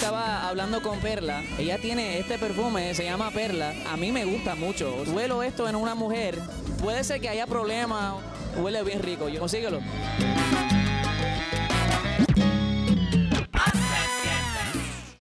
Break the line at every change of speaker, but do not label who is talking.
estaba hablando con Perla. Ella tiene este perfume, se llama Perla. A mí me gusta mucho. Huelo esto en una mujer. Puede ser que haya problemas. Huele bien rico. Consíguelo.